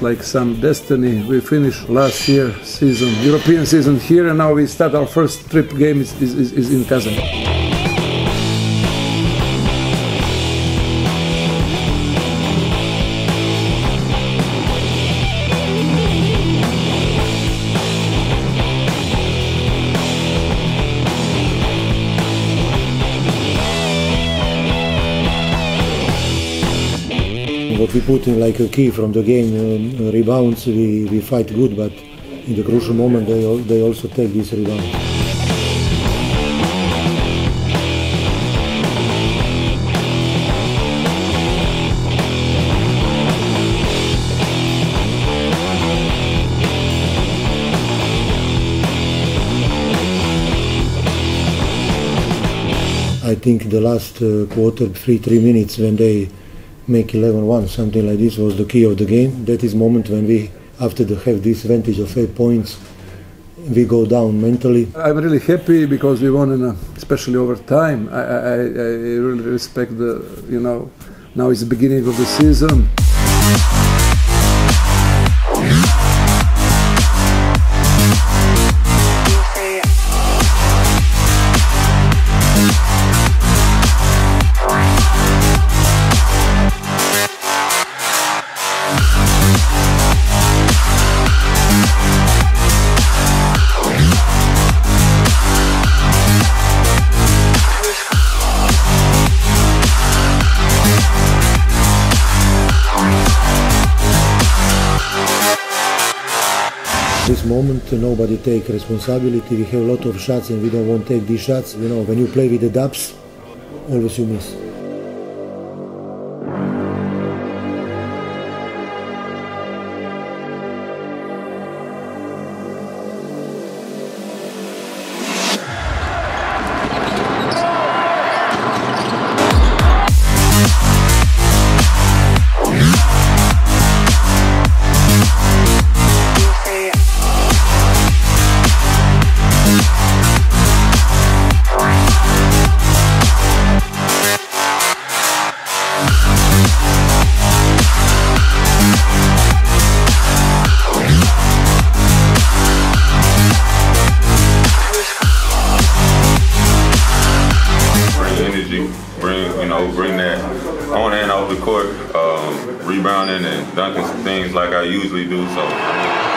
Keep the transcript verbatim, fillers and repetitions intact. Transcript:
like some destiny. We finished last year season, European season here, and now we start our first trip game is, is, is in Kazan. What we put in like a key from the game, uh, rebounds, we, we fight good, but in the crucial moment they, they also take this rebound. I think the last uh, quarter, three, three minutes when they make eleven one, something like this was the key of the game. That is moment when we, after the have this advantage of eight points, we go down mentally. I'm really happy because we won in a, especially over time. I, I, I really respect the, you know, now it's the beginning of the season. This moment nobody take responsibility. We have a lot of shots and we don't want to take these shots. You know, when you play with the dubs, always you miss. Bring, you know, bring that on and off the court, um, rebounding and dunking things like I usually do. So.